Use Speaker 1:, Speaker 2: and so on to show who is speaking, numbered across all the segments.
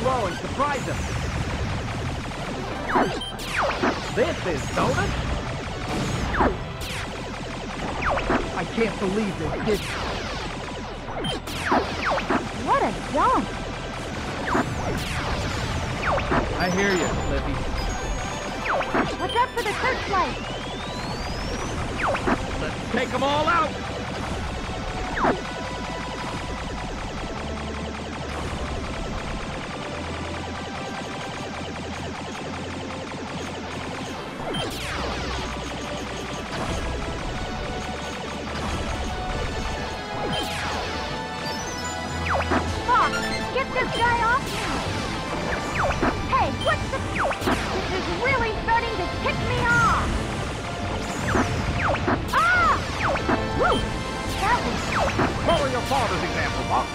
Speaker 1: slow and surprise him. This is Donut? I can't believe this kid.
Speaker 2: What a jump!
Speaker 1: I hear you, Lippy.
Speaker 2: Watch out for the searchlight!
Speaker 1: Let's take them all out!
Speaker 2: Fox, get this guy off me! Hey, what's the... This is really starting to tick me off! Ah! Woo! That was...
Speaker 1: Follow your father's example, Fox.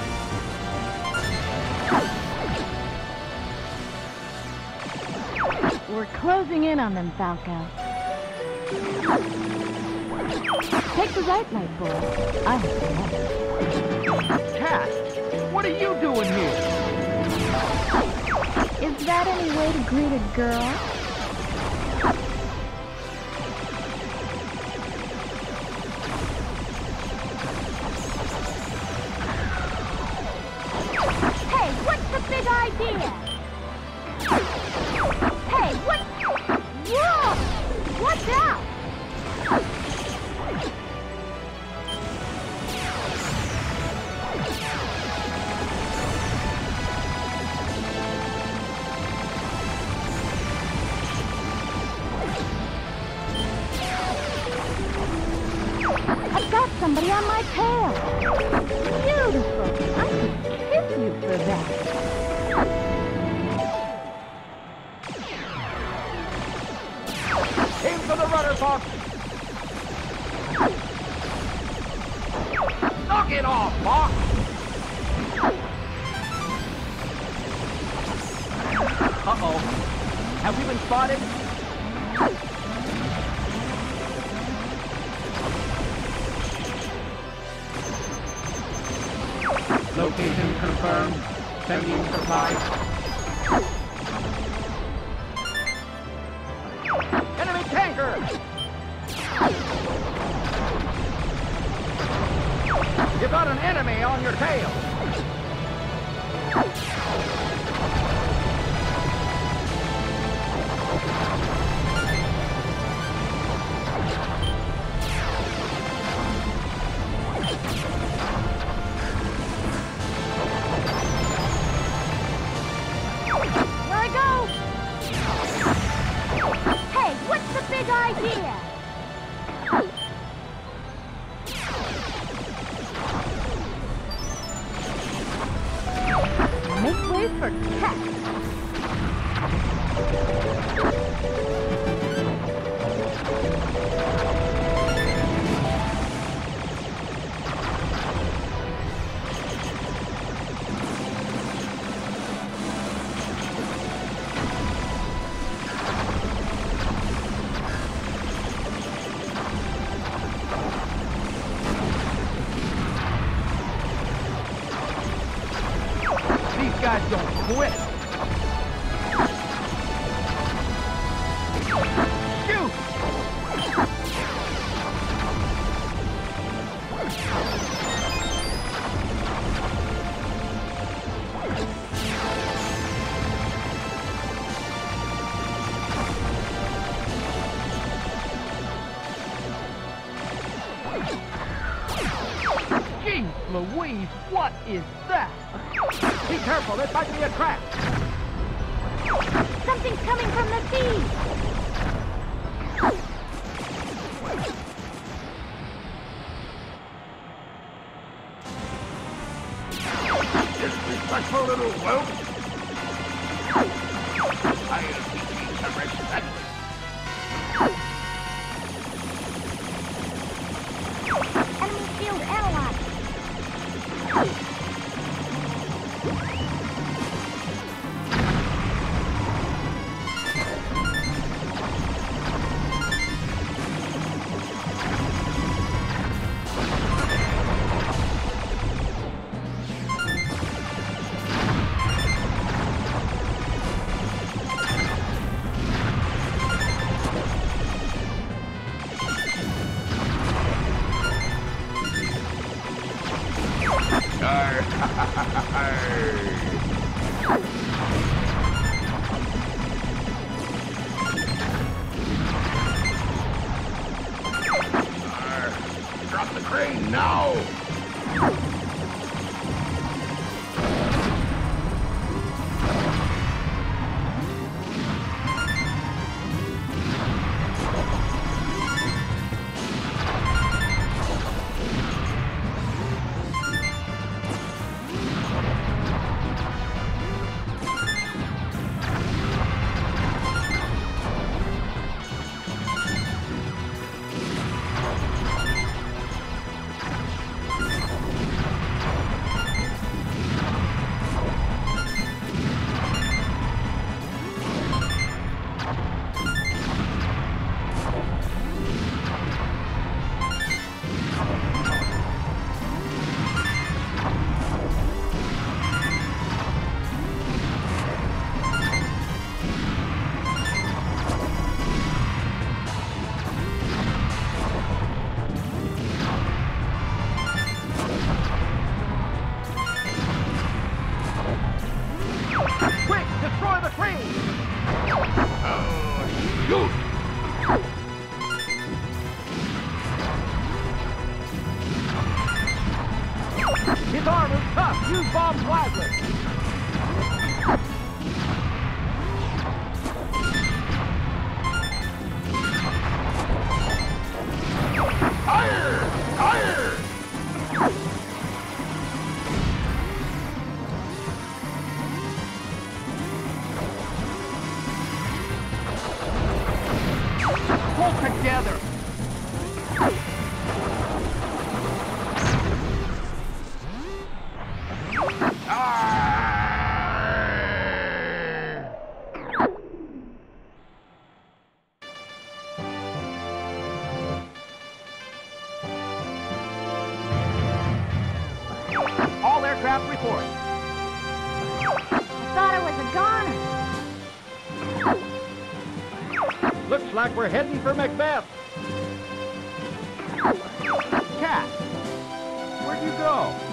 Speaker 2: We're closing in on them, Falco. Take the right light, boy. I have the left.
Speaker 1: Cat, what are you doing here?
Speaker 2: Is that any way to greet a girl? Hey, what's the big idea? Hey, what? Whoa! Watch out! I've got somebody on my tail. Beautiful. I could kiss you for that.
Speaker 1: Aim for the rudder, Fox! Knock it off, Fox! Uh-oh. Have we been spotted? Location confirmed. Sending supplies. Enemy tanker! You got an enemy on your tail!
Speaker 2: Where I go? Hey, what's the big idea? Make way for Cat.
Speaker 1: These guys don't quit! Shoot! Jeez Louise, what is that? Be careful, this might be a trap!
Speaker 2: Something's coming from the sea!
Speaker 1: Disrespectful little whelp! I'll teach you some respect!
Speaker 2: Enemy field analyzed!
Speaker 3: Drop the crane now!
Speaker 1: Quick, destroy the crane!
Speaker 3: Shoot!
Speaker 1: His armor's tough. Use bombs wisely.
Speaker 3: Fire! Fire!
Speaker 1: Pull together. All aircraft report.
Speaker 2: Thought it was a goner.
Speaker 1: Looks like we're heading for Macbeth. Cat, where'd you go?